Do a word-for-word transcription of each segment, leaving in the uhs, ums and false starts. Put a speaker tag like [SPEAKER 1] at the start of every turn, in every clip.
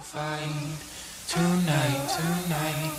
[SPEAKER 1] find tonight, tonight.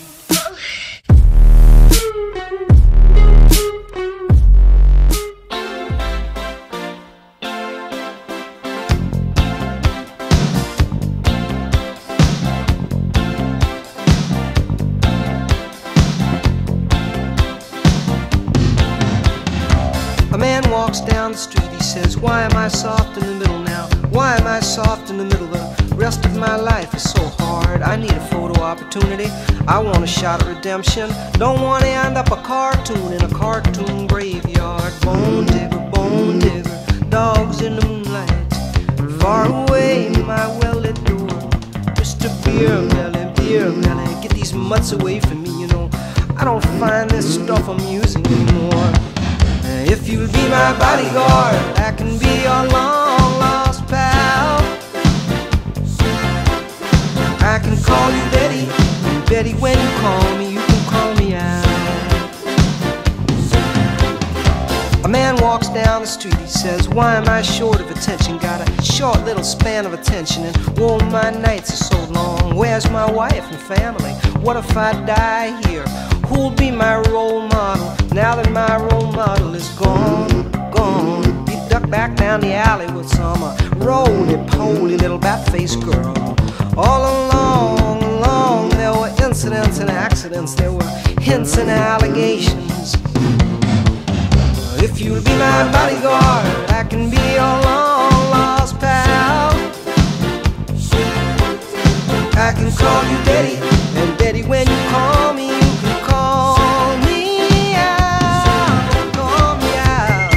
[SPEAKER 2] A man walks down the street, he says, why am I soft in the middle now? Why am I soft in the middle? The rest of my life is so hard. I need a photo opportunity. I want a shot at redemption. Don't want to end up a cartoon in a cartoon graveyard. Bone digger, bone digger, dogs in the moonlight. Far away, my well-lit door. Mister Beer Belly, Beer Belly, get these mutts away from me, you know. I don't find this stuff amusing anymore. If you'll be my bodyguard, I can be your long-lost pal. I can call you Betty, and Betty, when you call me, you can call me out. A man walks down the street, he says, why am I short of attention? Got a short little span of attention, and whoa, my nights are so long. Where's my wife and family? What if I die here? Who'll be my role model now that my role model is gone, gone? He ducked back down the alley with some uh, roly-poly little bat-faced girl. All along, along, there were incidents and accidents. There were hints and allegations. If you'll be my bodyguard, I can be your long-lost pal. I can call you Betty, and Betty, when you call me, you can call me out, call me out.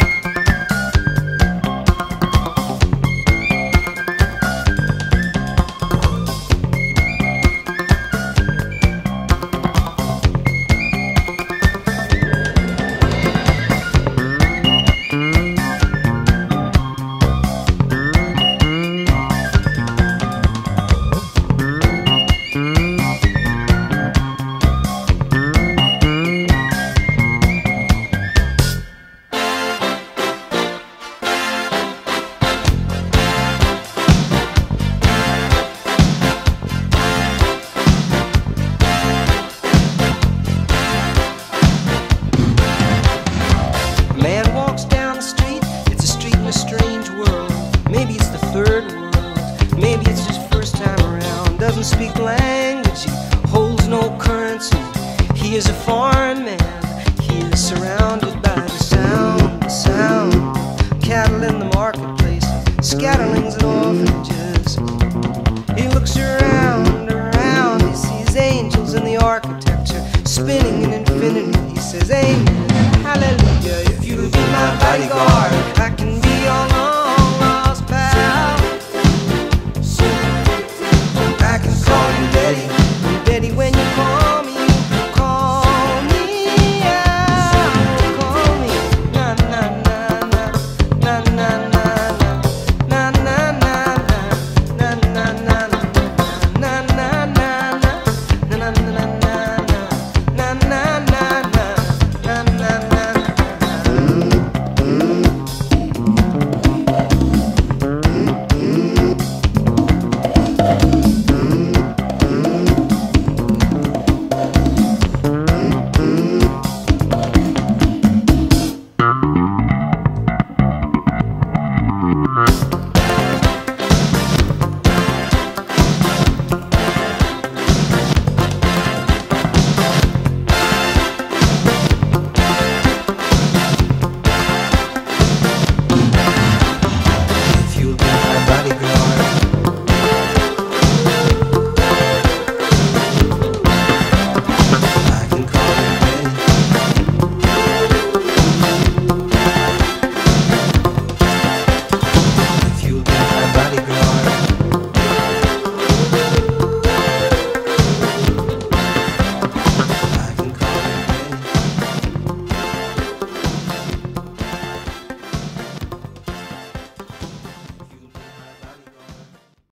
[SPEAKER 2] Doesn't speak language, he holds no currency. He is a foreign man, he is surrounded by the sound, the sound. Cattle in the marketplace, scatterlings and orphanages. He looks around, around, he sees angels in the architecture, spinning in infinity. He says, amen, hallelujah. If you'll be my bodyguard, I can be your long-lost pal. I can call you Betty, and Betty, when you call me, you can call me out, call me. Na na na na, na na na na, na na na na, na na na na, na na na na, na na na na, na na na na.
[SPEAKER 3] Mm-hmm.